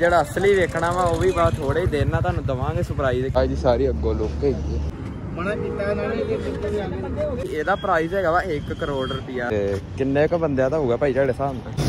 ਜਿਹੜਾ ਅਸਲੀ ਵੇਖਣਾ ਵਾ ਉਹ ਵੀ ਬਾਤ ਥੋੜੇ ਦਿਨ ਨਾਲ ਤੁਹਾਨੂੰ ਦਵਾਂਗੇ ਸਰਪ੍ਰਾਈਜ਼। ਅੱਜ ਸਾਰੀ ਅੱਗੋਂ ਲੁੱਕ ਹੈਗੀ ਮਨਾ ਕੀਤਾ ਇਹਨਾਂ ਨੇ। ਇਹਦਾ ਪ੍ਰਾਈਸ ਹੈਗਾ ਵਾ 1 ਕਰੋੜ ਰੁਪਇਆ। ਤੇ ਕਿੰਨੇ ਕ ਬੰਦਿਆਂ ਦਾ ਹੋਊਗਾ ਭਾਈ ਤੁਹਾਡੇ ਹਿਸਾਬ ਨਾਲ?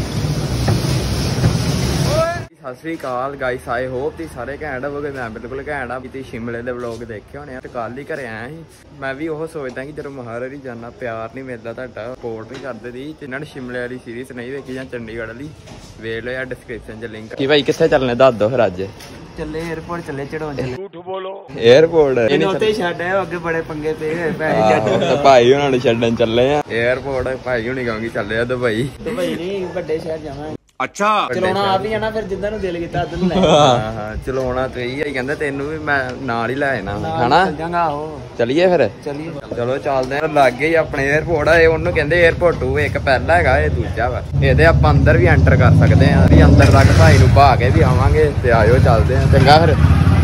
ਸਤਿ ਸ੍ਰੀ ਅਕਾਲ ਗਾਇਸ, ਆਈ ਹੋਪ ਤੁਸੀਂ ਸਾਰੇ ਘੈਂਟ ਹੋਵੋਗੇ। ਮੈਂ ਬਿਲਕੁਲ ਘੈਂਟ ਆ। ਤੁਸੀਂ ਸ਼ਿਮਲੇ ਦੇ ਵਲੋਗ ਦੇਖੇ ਹੋਣੇ ਆ ਤੇ ਕੱਲ ਹੀ ਘਰੇ ਆਇਆ ਸੀ। ਮੈਂ ਵੀ ਉਹ ਸੋਚਦਾ ਕਿ ਜਦੋਂ ਮਹਾਰਾਜ ਜਾਣਾ ਪਿਆਰ ਨਹੀਂ ਮਿਲਦਾ, ਤੁਹਾਡਾ ਸਪੋਰਟ ਨਹੀਂ ਕਰਦੇ ਦੀ। ਤੇ ਇਹਨਾਂ ਨੇ ਸ਼ਿਮਲੇ ਵਾਲੀ ਸੀਰੀਜ਼ ਨਹੀਂ ਵੇਖੀ ਜਾਂ ਚੰਡੀਗੜ੍ਹ ਵਾਲੀ, ਵੇਖ ਲਓ ਯਾਰ ਡਿਸਕ੍ਰਿਪਸ਼ਨ 'ਚ ਲਿੰਕ। ਕੀ ਭਾਈ ਕਿੱਥੇ ਚੱਲਣੇ ਦੱਸ ਦੋ ਫਿਰ। ਅੱਜ ਚੱਲੇ 에어ਪੋਰਟ ਚੱਲੇ ਚੜਾਉਣ। ਝੂਠ ਬੋਲੋ। 에어ਪੋਰਟ ਇਹਨੂੰ ਉੱਤੇ ਛੱਡਿਆ, ਅੱਗੇ ਬੜੇ ਪੰਗੇ ਪਏ ਹੋਏ ਭਾਈ ਉਹਨਾਂ ਨੂੰ ਛੱਡਣ ਚੱਲੇ ਆ 에어ਪੋਰਟ। ਭਾਈ ਹੁਣੀ ਕਹਾਂਗੀ ਚੱਲੇ ਆ ਦੁਬਈ। ਦੁਬਈ ਨਹੀਂ ਵੱਡੇ ਸ਼ਹਿਰ ਜਾਵਾਂਗੇ। ਅੱਛਾ ਚਲਾਉਣਾ ਆਪ ਹੀ ਆ ਨਾ, ਫਿਰ ਜਿੱਦਾਂ ਨੂੰ ਦਿਲ ਕੀਤਾ ਉਧਰ ਨੂੰ ਲੈ। ਹਾਂ ਚਲਾਉਣਾ ਤੇ ਹੀ ਕਹਿੰਦਾ ਤੈਨੂੰ ਵੀ ਮੈਂ ਨਾਲ ਹੀ ਲੈ ਜਾਣਾ ਹਨਾ। ਚਲੀਏ ਫਿਰ। ਚਲੋ ਚੱਲਦੇ ਆ। ਲਾਗੇ ਹੀ ਆਪਣੇ 에어ਪੋਰਟ ਆ। ਇਹ ਉਹਨੂੰ ਕਹਿੰਦੇ 에어ਪੋਰਟ 2। ਇੱਕ ਪਹਿਲਾ ਹੈਗਾ, ਇਹ ਦੂਜਾ ਵਾ। ਇਹਦੇ ਆਪਾਂ ਅੰਦਰ ਵੀ ਐਂਟਰ ਕਰ ਸਕਦੇ ਆ। ਵੀ ਅੰਦਰ ਤੱਕ ਭਾਈ ਨੂੰ ਭਾ ਕੇ ਵੀ ਆਵਾਂਗੇ। ਤੇ ਆਇਓ ਚੱਲਦੇ ਆ। ਚੰਗਾ ਫਿਰ।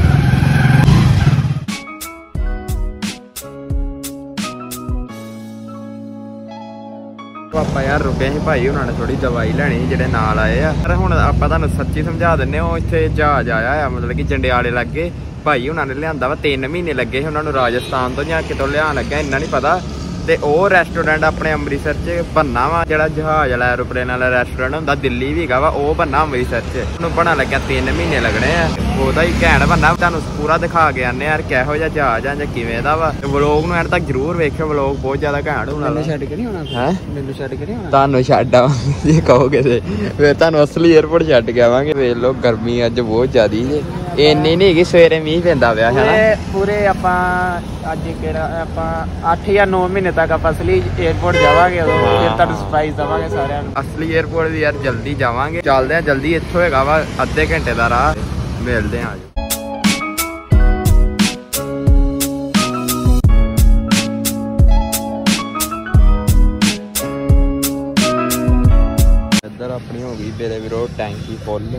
ਆਪਾਂ ਯਾਰ ਰੁਕੇ ਸੀ ਭਾਈ ਉਹਨਾਂ ਨੇ ਥੋੜੀ ਦਵਾਈ ਲੈਣੀ ਜਿਹੜੇ ਨਾਲ ਆਏ ਆ। ਪਰ ਹੁਣ ਆਪਾਂ ਤੁਹਾਨੂੰ ਸੱਚੀ ਸਮਝਾ ਦਿੰਨੇ। ਉਹ ਇੱਥੇ ਜਹਾਜ਼ ਆਇਆ ਆ, ਮਤਲਬ ਕਿ ਜੰਡਿਆਲੇ ਲੱਗੇ। ਭਾਈ ਉਹਨਾਂ ਨੇ ਲਿਆਂਦਾ ਵਾ। 3 ਮਹੀਨੇ ਲੱਗੇ ਸੀ ਉਹਨਾਂ ਨੂੰ ਰਾਜਸਥਾਨ ਤੋਂ ਜਾਂ ਕਿਤੋਂ ਲਿਆਉਣ ਲੱਗਾ, ਇੰਨਾ ਨਹੀਂ ਪਤਾ। ਤੇ ਉਹ ਰੈਸਟੋਰੈਂਟ ਆਪਣੇ ਅੰਮ੍ਰਿਤਸਰ 'ਚ ਬੰਨਾ ਵਾ। ਜਿਹੜਾ ਜਹਾਜ਼ ਵਾਲਾ ਐਰੋਪਲੇਨ ਵਾਲਾ ਰੈਸਟੋਰੈਂਟ ਹੁੰਦਾ ਦਿੱਲੀ ਵੀ ਹੈਗਾ ਵਾ, ਉਹ ਬੰਨਾ ਅੰਮ੍ਰਿਤਸਰ 'ਚ। ਉਹਨੂੰ ਬਣਾ ਲੱਗਿਆ 3 ਮਹੀਨੇ ਲੱਗਣੇ ਆ। ਉਹਦਾ ਹੀ ਘੈਂਟ ਬੰਨਾ। ਤੁਹਾਨੂੰ ਪੂਰਾ ਦਿਖਾ ਕੇ ਆਨੇ ਯਾਰ ਕਿਹੋ ਜਿਹਾ ਜਹਾਜ਼ ਆ ਜਾਂ ਕਿਵੇਂ ਦਾ ਵਾ। ਵਲੋਗ ਨੂੰ ਐਂਡ ਤੱਕ ਜ਼ਰੂਰ ਵੇਖਿਓ, ਵਲੋਗ ਬਹੁਤ ਜ਼ਿਆਦਾ ਘੈਂਟ ਹੋਣਾ। ਮੈਨੂੰ ਛੱਡ ਕੇ ਨਹੀਂ ਆਉਣਾ ਹੈ? ਮੈਨੂੰ ਛੱਡ ਕੇ ਨਹੀਂ ਆਉਣਾ? ਤੁਹਾਨੂੰ ਛੱਡ ਆਵਾਂਗੇ ਜੇ ਕਹੋਗੇ ਤੇ। ਫਿਰ ਤੁਹਾਨੂੰ ਅਸਲੀ 에어ਪੋਰਟ ਛੱਡ ਕੇ ਆਵਾਂਗੇ। ਵੇਖ ਲਓ ਗਰਮੀ ਅੱਜ ਬਹੁਤ ਜ਼ਿਆਦੀ ਜੇ। ਇੰਨੀ ਨਹੀਂ ਹੈਗੀ, ਸਵੇਰੇ ਮੀਂਹ ਪੈਂਦਾ ਪਿਆ ਹੈ ਪੂਰੇ। ਆਪਾਂ ਅੱਜ ਕਿਹੜਾ ਆਪਾਂ 8 ਜਾਂ 9 ਮਹੀਨੇ ਤੱਕ ਆਪਾਂ ਅਸਲੀ 에어ਪੋਰਟ ਜਾਵਾਂਗੇ। ਉਦੋਂ ਫਿਰ ਤੁਹਾਨੂੰ ਸਰਪ੍ਰਾਈਜ਼ ਦਵਾਂਗੇ ਸਾਰਿਆਂ ਨੂੰ। ਅਸਲੀ 에어ਪੋਰਟ ਵੀ ਯਾਰ ਜਲਦੀ ਜਾਵਾਂਗੇ। ਚੱਲਦੇ ਆ ਜਲਦੀ। ਇੱਥੋਂ ਹੈਗਾ ਵਾ ਅੱਧੇ ਘੰਟੇ ਦਾ ਰਾਹ। ਮਿਲਦੇ ਆ। ਇੱਧਰ ਆਪਣੀ ਹੋ ਗਈ ਮੇਰੇ ਵੀਰੋ ਟੈਂਕੀ ਫੁੱਲ।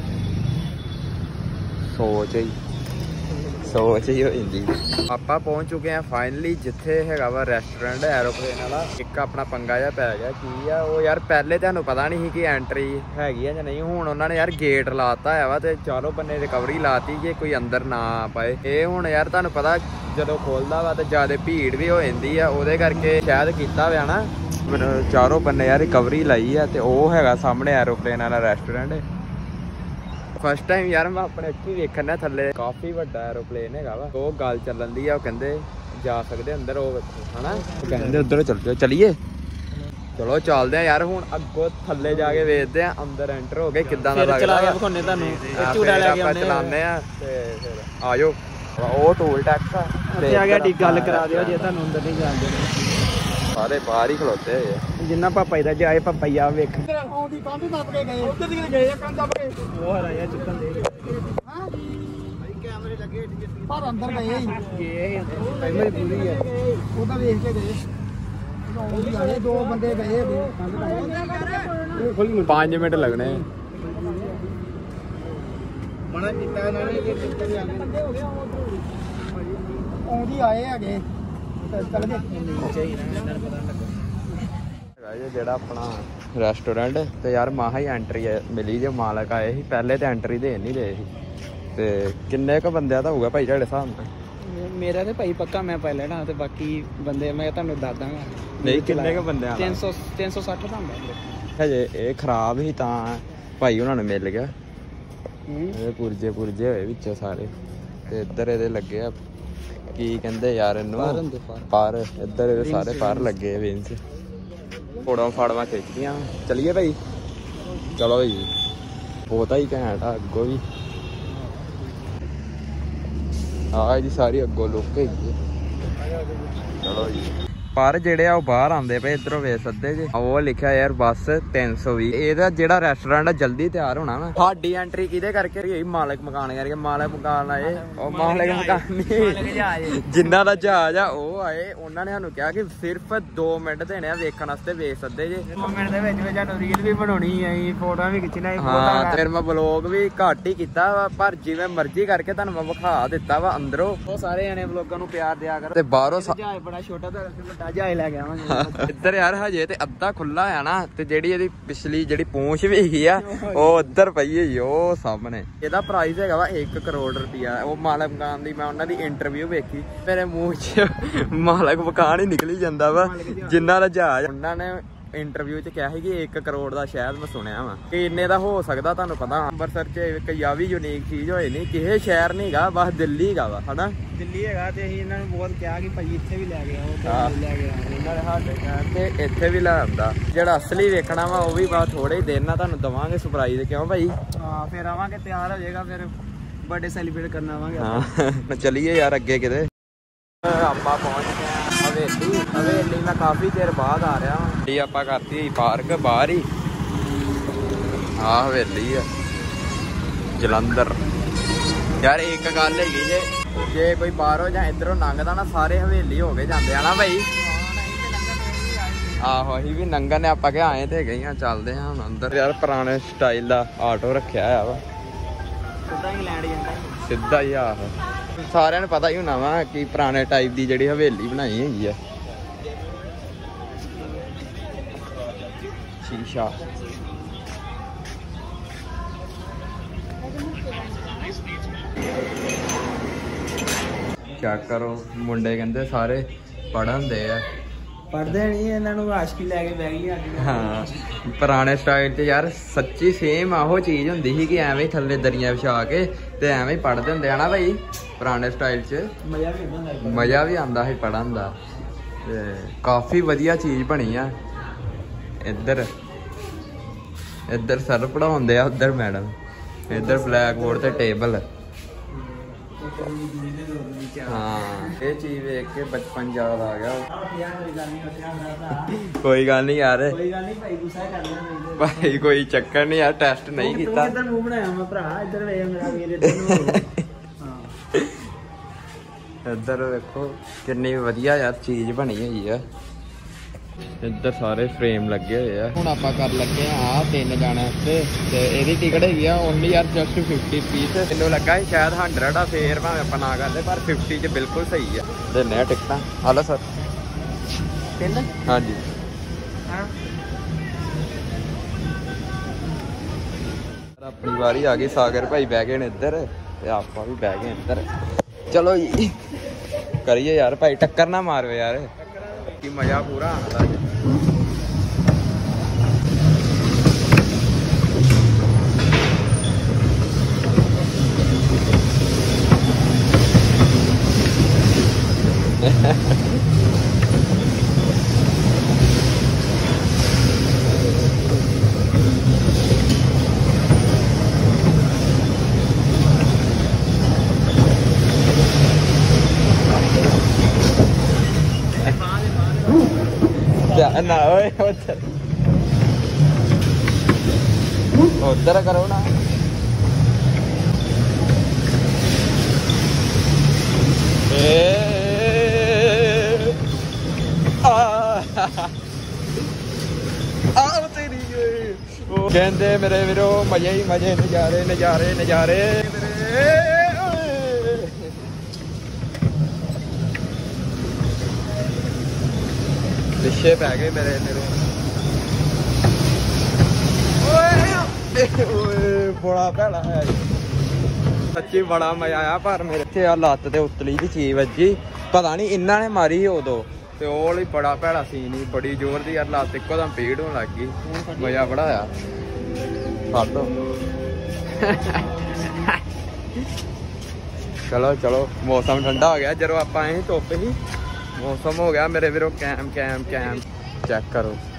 ਸੋਚ ਹੀ ਹੋ ਜਾਂਦੀ। ਆਪਾਂ ਪਹੁੰਚ ਚੁੱਕੇ ਆ ਫਾਈਨਲੀ ਜਿੱਥੇ ਹੈਗਾ ਵਾ ਰੈਸਟੋਰੈਂਟ ਐਰੋਪਲੇਨ ਵਾਲਾ। ਇੱਕ ਆਪਣਾ ਪੰਗਾ ਜਿਹਾ ਪੈ ਗਿਆ। ਕੀ ਆ ਉਹ ਯਾਰ, ਪਹਿਲੇ ਤੁਹਾਨੂੰ ਪਤਾ ਨਹੀਂ ਸੀ ਕਿ ਐਂਟਰੀ ਹੈਗੀ ਆ ਜਾਂ ਨਹੀਂ। ਹੁਣ ਉਹਨਾਂ ਨੇ ਯਾਰ ਗੇਟ ਲਾਤਾ ਹੈ ਵਾ ਤੇ ਚਾਰੋਂ ਬੰਨੇ ਰਿਕਵਰੀ ਲਾਤੀ ਕਿ ਕੋਈ ਅੰਦਰ ਨਾ ਆ ਪਾਏ। ਇਹ ਹੁਣ ਯਾਰ ਤੁਹਾਨੂੰ ਪਤਾ ਜਦੋਂ ਖੋਲਦਾ ਵਾ ਤੇ ਜ਼ਿਆਦਾ ਭੀੜ ਵੀ ਹੋ ਜਾਂਦੀ ਆ, ਉਹਦੇ ਕਰਕੇ ਸ਼ਾਇਦ ਕੀਤਾ ਹੋਇਆ ਨਾ। ਚਾਰੋਂ ਬੰਨੇ ਯਾਰ ਰਿਕਵਰੀ ਲਾਈ ਆ। ਤੇ ਉਹ ਹੈਗਾ ਸਾਹਮਣੇ ਐਰੋਪਲੇਨ ਵਾਲਾ ਰੈਸਟੋਰੈਂਟ। ਫਸਟ ਟਾਈਮ ਯਾਰ ਮੈਂ ਆਪਣੇ ਅੱਖੀ ਵੇਖਣਾ ਥੱਲੇ ਕਾਫੀ ਵੱਡਾ ਐਰੋਪਲੇਨ ਹੈਗਾ ਵਾ। ਉਹ ਗੱਲ ਚੱਲਣ ਦੀ ਆ। ਉਹ ਕਹਿੰਦੇ ਜਾ ਸਕਦੇ ਅੰਦਰ ਉਹ ਹਨਾ। ਉਹ ਕਹਿੰਦੇ ਉੱਧਰ ਚੱਲ ਜਾਓ। ਚਲੀਏ ਚਲੋ ਚੱਲਦੇ ਆ ਯਾਰ। ਹੁਣ ਅੱਗੋਂ ਥੱਲੇ ਜਾ ਕੇ ਵੇਖਦੇ ਆ ਅੰਦਰ ਐਂਟਰ ਹੋ ਗਏ ਕਿੱਦਾਂ ਦਾ ਲੱਗਦਾ। ਤੁਹਾਨੂੰ ਚਲਾਉਂਦੇ ਆ ਤੇ ਫਿਰ ਆਜੋ। ਉਹ ਟੋਲ ਟੈਕਸ ਆ ਤੇ ਆ ਗਿਆ। ਗੱਲ ਕਰਾ ਦਿਓ ਜੇ ਤੁਹਾਨੂੰ ਅੰਦਰ ਨਹੀਂ ਜਾਣ ਦੇਣਾ। ਸਾਰੇ ਬਾਹਰ ਹੀ ਖਲੋਤੇ ਹੋਏ। ਜਿੰਨਾ ਪਾਪਾ ਦਾ ਜਾਏ ਪਪਈਆ ਵੇਖ। ਆਉਂਦੀ ਕੰਧ ਦੱਬ ਕੇ ਗਏ। ਉੱਧਰ ਦੀ ਗਏ ਕੰਧ ਦੱਬ ਕੇ। ਉਹ ਹਰਾਇਆ ਚੁੱਕਣ ਦੇ। ਹਾਂ ਭਾਈ ਕੈਮਰੇ ਲੱਗੇ ਪਰ ਅੰਦਰ ਗਏ ਪਹਿਲਾਂ ਹੀ ਪੂਰੀ ਹੈ। ਉਹ ਤਾਂ ਵੇਖ ਕੇ ਗਏ। ਆਉਂਦੀ ਆਏ 2 ਬੰਦੇ ਗਏ। 5 ਮਿੰਟ ਲੱਗਣੇ। ਮਨਾ ਕੀਤਾ ਇਹਨਾਂ ਨੇ ਕਿ ਕਿੱਥੇ ਨਹੀਂ ਆਉਂਦੇ। ਆਉਂਦੀ ਆਏ ਹੈਗੇ। ਜਿਹੜਾ ਆਪਣਾ ਰੈਸਟੋਰੈਂਟ ਤੇ ਯਾਰ ਮਾਹਾ ਹੀ ਐਂਟਰੀ ਮਿਲੀ ਜੇ ਮਾਲਕ ਆਏ ਸੀ। ਪਹਿਲੇ ਤੇ ਐਂਟਰੀ ਦੇ ਨਹੀਂ ਰਹੇ ਸੀ। ਤੇ ਕਿੰਨੇ ਕ ਬੰਦਿਆਂ ਦਾ ਹੋਊਗਾ ਭਾਈ ਤੁਹਾਡੇ ਹਿਸਾਬ ਨਾਲ? ਮੇਰਾ ਤੇ ਭਾਈ ਪੱਕਾ ਮੈਂ ਪਾ ਲੈਣਾ ਤੇ ਬਾਕੀ ਬੰਦੇ ਮੈਂ ਤੁਹਾਨੂੰ ਦੱਸ ਦਾਂਗਾ। ਨਹੀਂ ਕਿੰਨੇ ਕ ਬੰਦਿਆਂ? 360 ਦਾ ਹੁੰਦਾ ਹਜੇ। ਇਹ ਖਰਾਬ ਹੀ ਤਾਂ ਭਾਈ ਉਹਨਾਂ ਨੂੰ ਮਿਲ ਗਿਆ। ਇਹ ਪੁਰਜੇ ਹੋਏ ਵਿੱਚੋਂ ਸਾਰੇ। ਤੇ ਇੱਧਰ ਇਹਦੇ ਲੱਗੇ ਆ ਕੀ ਕਹਿੰਦੇ ਯਾਰ ਇਹਨੂੰ ਪਰ ਇੱਧਰ ਇਹਦੇ ਸਾਰੇ ਪਰ ਲੱਗੇ ਵਿੰਸ। ਫੋੜਾਂ ਫਾੜਵਾ ਖਿੱਚਦੀਆਂ। ਚਲੀਏ ਭਾਈ। ਚਲੋ ਜੀ। ਬਹੁਤਾ ਹੀ ਘੈਂਟ ਆ। ਅੱਗੋਂ ਵੀ ਆ ਜੀ ਸਾਰੀ ਅੱਗੋਂ ਲੁੱਕ ਹੈਗੀ। ਚਲੋ ਜੀ। ਪਰ ਜਿਹੜੇ ਆ ਉਹ ਬਾਹਰ ਆਉਂਦੇ ਪਏ ਇੱਧਰੋਂ ਵੇਖ ਸਕਦੇ ਜੇ। ਉਹ ਲਿਖਿਆ ਯਾਰ ਬੱਸ 320। ਇਹਦਾ ਜਿਹੜਾ ਰੈਸਟੋਰੈਂਟ ਆ ਜਲਦੀ ਤਿਆਰ ਹੋਣਾ ਵਾ। ਸਾਡੀ ਐਂਟਰੀ ਕਿਹਦੇ ਕਰਕੇ ਹੋਈ? ਮਾਲਕ ਮਕਾਨ ਕਰਕੇ। ਮਾਲਕ ਮਕਾਨ ਆਏ। ਉਹ ਮਾਲਕ ਮਕਾਨ ਨਹੀਂ, ਜਿੰਨਾ ਦਾ ਜਹਾਜ਼ ਆ ਉਹ ਆਏ। ਉਹਨਾਂ ਨੇ ਸਾਨੂੰ ਕਿਹਾ ਕਿ ਸਿਰਫ 2 ਮਿੰਟ ਦੇਣੇ ਆ ਵੇਖਣ ਵਾਸਤੇ। ਵੇਖ ਸਕਦੇ ਜੇ 2 ਮਿੰਟ ਦੇ ਵਿੱਚ ਸਾਨੂੰ ਰੀਲ ਵੀ ਬਣਾਉਣੀ ਆ, ਫੋਟੋਆਂ ਵੀ ਖਿੱਚਣਾ। ਹਾਂ ਫਿਰ ਮੈਂ ਵਲੋਗ ਵੀ ਘੱਟ ਹੀ ਕੀਤਾ ਵਾ, ਪਰ ਜਿਵੇਂ ਮਰਜ਼ੀ ਕਰਕੇ ਤੁਹਾਨੂੰ ਮੈਂ ਵਿਖਾ ਦਿੱਤਾ ਵਾ ਅੰਦਰੋਂ। ਉਹ ਸਾਰੇ ਜਣੇ ਵਲੋਗਾਂ ਨੂੰ ਪਿਆਰ ਦਿਆ ਕਰ। ਤੇ ਬਾਹਰੋਂ ਜਹਾਜ਼ ਬੜਾ ਛੋਟਾ ਤੇ ਜਾਇ ਲੈ ਕੇ ਆਵਾਂਗੇ ਇੱਧਰ ਯਾਰ ਹਜੇ ਤੇ ਅੱਧਾ ਖੁੱਲਾ ਆ ਨਾ, ਤੇ ਜਿਹੜੀ ਇਹਦੀ ਪਿਛਲੀ ਜਿਹੜੀ ਪੂੰਛ ਵੀ ਹੈਗੀ ਆ ਉਹ ਉੱਧਰ ਪਈ ਹੈ ਉਹ ਸਾਹਮਣੇ। ਇਹਦਾ ਪ੍ਰਾਈਸ ਹੈਗਾ ਵਾ 1 ਕਰੋੜ ਰੁਪਇਆ। ਉਹ ਮਾਲਕ ਮਕਾਨ ਦੀ ਮੈਂ ਉਹਨਾਂ ਦੀ ਇੰਟਰਵਿਊ ਵੇਖੀ, ਮੇਰੇ ਮੂੰਹ 'ਚ ਮਾਲਕ ਮਕਾਨ ਹੀ ਨਿਕਲੀ ਜਾਂਦਾ ਵਾ ਜਿੰਨਾ ਦਾ ਜਹਾਜ਼। ਉਹਨਾਂ ਨੇ ਇੰਟਰਵਿਊ 'ਚ ਕਿਹਾ ਸੀ ਕਿ 1 ਕਰੋੜ ਦਾ ਸ਼ਾਇਦ ਮੈਂ ਸੁਣਿਆ ਵਾ ਕਿ ਇੰਨੇ ਦਾ ਹੋ ਸਕਦਾ। ਤੁਹਾਨੂੰ ਪਤਾ ਅੰਮ੍ਰਿਤਸਰ 'ਚ ਕਈ ਆ ਵੀ ਯੂਨੀਕ ਚੀਜ਼ ਹੋਏ ਨਹੀਂ, ਕਿਸੇ ਸ਼ਹਿਰ ਨਹੀਂ ਹੈਗਾ, ਬਸ ਦਿੱਲੀ ਹੈਗਾ ਵਾ ਹਨਾ। ਦਿੱਲੀ ਹੈਗਾ ਤੇ ਅਸੀਂ ਇਹਨਾਂ ਨੂੰ ਬਹੁਤ ਕਿਹਾ ਕਿ ਭਾਈ ਇੱਥੇ ਵੀ ਲੈ ਕੇ ਆਓ, ਲੈ ਕੇ ਆਓ। ਇਹਨਾਂ ਦੇ ਸਾਡੇ ਕਹਿਣ ਤੇ ਇੱਥੇ ਵੀ ਲੈ ਆਉਂਦਾ। ਜਿਹੜਾ ਅਸਲੀ ਵੇਖਣਾ ਵਾ ਉਹ ਵੀ ਬਸ ਥੋੜੇ ਹੀ ਦਿਨ ਨਾਲ ਤੁਹਾਨੂੰ ਦਵਾਂਗੇ ਸਰਪ੍ਰਾਈਜ਼। ਕਿਉਂ ਭਾਈ? ਹਾਂ ਫਿਰ ਆਵਾਂਗੇ, ਤਿਆਰ ਹੋ ਜਾਏਗਾ, ਫਿਰ ਬਰਥਡੇ ਸੈਲੀਬ੍ਰੇਟ ਕਰਨ ਆਵਾਂਗੇ। ਹਾਂ ਚੱਲੀਏ ਯਾਰ ਅੱਗੇ ਕਿਤੇ। ਆਪਾਂ ਪਹੁੰਚ ਗਏ ਹਵੇਲੀ। ਹਵੇਲੀ ਮੈਂ ਕਾਫੀ ਦੇਰ ਬਾਅਦ ਆ ਰਿਹਾ ਹਾਂ। ਆਪਾਂ ਕਰਤੀ ਪਾਰਕ ਬਾਹਰ ਹੀ। ਆਹ ਹਵੇਲੀ ਆ ਜਲੰਧਰ। ਯਾਰ ਇੱਕ ਗੱਲ ਹੈਗੀ ਜੇ ਕੋਈ ਬਾਹਰੋਂ ਜਾਂ ਇੱਧਰੋਂ ਲੰਘਦਾ ਨਾ, ਸਾਰੇ ਹਵੇਲੀ ਹੋ ਕੇ ਜਾਂਦੇ ਆ ਨਾ ਭਾਈ। ਆਹੋ ਅਸੀਂ ਵੀ ਨੰਗਨ ਨੇ ਆਪਾਂ ਕਿ ਆਏ ਤੇ ਗਏ ਆ, ਚੱਲਦੇ ਹਾਂ ਹੁਣ ਅੰਦਰ। ਯਾਰ ਪੁਰਾਣੇ ਸਟਾਈਲ ਦਾ ਆਟੋ ਰੱਖਿਆ ਆ ਵਾ, ਸਿੱਧਾ ਇੰਗਲੈਂਡ ਜਾਂਦਾ ਸਿੱਧਾ ਹੀ। ਆਹੋ ਸਾਰਿਆਂ ਨੂੰ ਪਤਾ ਹੀ ਹੋਣਾ ਵਾ ਕਿ ਪੁਰਾਣੇ ਟਾਈਪ ਦੀ ਜਿਹੜੀ ਹਵੇਲੀ ਬਣਾਈ ਹੈਗੀ ਆ। ਸ਼ੀਸ਼ਾ ਚੈੱਕ ਕਰੋ। ਮੁੰਡੇ ਕਹਿੰਦੇ ਸਾਰੇ ਪੜ੍ਹਨ ਦੇ ਆ, ਪੜ੍ਹਦੇ ਨਹੀਂ, ਇਹਨਾਂ ਨੂੰ ਆਸ਼ਕੀ ਲੈ ਕੇ ਬਹਿ ਗਈ ਆ। ਹਾਂ ਪੁਰਾਣੇ ਸਟਾਈਲ 'ਚ ਯਾਰ ਸੱਚੀ ਸੇਮ ਆਹੋ ਚੀਜ਼ ਹੁੰਦੀ ਸੀ ਕਿ ਐਵੇਂ ਥੱਲੇ ਦਰੀਆਂ ਵਿਛਾ ਕੇ ਤੇ ਐਵੇਂ ਹੀ ਪੜ੍ਹਦੇ ਹੁੰਦੇ ਆ ਨਾ ਭਾਈ। ਪੁਰਾਣੇ ਸਟਾਈਲ 'ਚ ਮਜ਼ਾ ਵੀ ਆਉਂਦਾ ਸੀ ਪੜ੍ਹਨ ਦਾ, ਤੇ ਕਾਫੀ ਵਧੀਆ ਚੀਜ਼ ਬਣੀ ਆ। ਇੱਧਰ ਸਰ ਪੜ੍ਹਾਉਂਦੇ ਆ, ਉੱਧਰ ਮੈਡਮ, ਇੱਧਰ ਬਲੈਕ ਬੋਰਡ ਤੇ ਟੇਬਲ। ਹਾਂ ਇਹ ਚੀਜ਼ ਵੇਖ ਕੇ ਬਚਪਨ ਯਾਦ ਆ ਗਿਆ। ਕੋਈ ਗੱਲ ਨਹੀਂ ਯਾਰ, ਕੋਈ ਗੱਲ ਨਹੀਂ ਭਾਈ, ਗੁੱਸਾ ਕਰ ਲੈਣਾ ਭਾਈ, ਕੋਈ ਚੱਕਰ ਨਹੀਂ ਯਾਰ, ਟੈਸਟ ਨਹੀਂ ਕੀਤਾ। ਇੱਧਰ ਮੂੰਹ ਬਣਾਇਆ ਮੈਂ ਭਰਾ, ਇੱਧਰ ਵੇਖ ਮੇਰਾ ਵੀਰ, ਇੱਧਰ ਨੂੰ ਹਾਂ। ਇੱਧਰ ਵੇਖੋ ਕਿੰਨੀ ਵਧੀਆ ਯਾਰ ਚੀਜ਼ ਬਣੀ ਹੋਈ ਆ। ਇੱਧਰ ਸਾਰੇ ਫਰੇਮ ਲੱਗੇ ਹੋਏ ਆ। ਹੁਣ ਆਪਾਂ ਕਰ ਲੱਗੇ ਆ 3 ਜਾਣਿਆਂ ਉੱਤੇ, ਤੇ ਇਹਦੀ ਟਿਕਟ ਹੈਗੀ ਆ ਓਨਲੀ ਯਾਰ ਜਸਟ 50 ਰੁਪੀਸ। ਮੈਨੂੰ ਲੱਗਾ ਸੀ ਸ਼ਾਇਦ 100 ਆ, ਫੇਰ ਭਾਵੇਂ ਆਪਾਂ ਨਾ ਕਰਦੇ, ਪਰ 50 'ਚ ਬਿਲਕੁਲ ਸਹੀ ਆ। ਦਿੰਨੇ ਆ ਟਿਕਟਾਂ। Hello sir 3? ਹਾਂਜੀ ਹਾਂ ਆਪਣੀ ਵਾਰੀ ਆ ਗਈ। ਸਾਗਰ ਭਾਈ ਬਹਿ ਗਏ ਨੇ ਇੱਧਰ ਤੇ ਆਪਾਂ ਵੀ ਬਹਿ ਗਏ ਇੱਧਰ। ਚਲੋ ਜੀ ਕਰੀਏ ਯਾਰ ਭਾਈ, ਟੱਕਰ ਨਾ ਮਾਰੋ ਯਾਰ, ਕੀ ਮਜ਼ਾ ਪੂਰਾ ਆਉਂਦਾ ਜੀ। ਨਾ ਓਏ ਉੱਧਰ ਕਰੋ ਨਾ। ਤੇਰੀ ਉਹ ਕਹਿੰਦੇ ਮੇਰੇ ਵੀਰੋ ਮਜ਼ੇ ਹੀ ਮਜ਼ੇ, ਨਜ਼ਾਰੇ ਨਜ਼ਾਰੇ ਨਜ਼ਾਰੇ ਮੇਰੇ। ਪਿੱਛੇ ਪੈ ਗਏ ਮੇਰੇ ਓਏ ਬੜਾ ਭੈੜਾ ਹੈ ਸੱਚੀ, ਬੜਾ ਮਜ਼ਾ ਆਇਆ। ਪਰ ਮੇਰੇ ਇੱਥੇ ਆ ਲੱਤ ਤੇ ਉਤਲੀ ਦੀ ਚੀਜ਼ ਵੱਜੀ, ਪਤਾ ਨਹੀਂ ਇਹਨਾਂ ਨੇ ਮਾਰੀ ਉਦੋਂ, ਤੇ ਉਹ ਲਈ ਬੜਾ ਭੈੜਾ ਸੀਨ ਸੀ, ਬੜੀ ਜ਼ੋਰ ਦੀ ਯਾਰ ਲੱਤ ਇੱਕੋ ਦਮ ਪੀੜ ਹੋਣ ਲੱਗ ਗਈ। ਮਜ਼ਾ ਬੜਾ ਆਇਆ। ਫੜ ਲਓ ਚਲੋ ਚਲੋ। ਮੌਸਮ ਠੰਡਾ ਹੋ ਗਿਆ, ਜਦੋਂ ਆਪਾਂ ਆਏ ਧੁੱਪ ਸੀ, ਮੌਸਮ ਹੋ ਗਿਆ ਮੇਰੇ ਵੀਰੋ ਕੈਮ ਕੈਮ ਕੈਮ। ਚੈੱਕ ਕਰੋ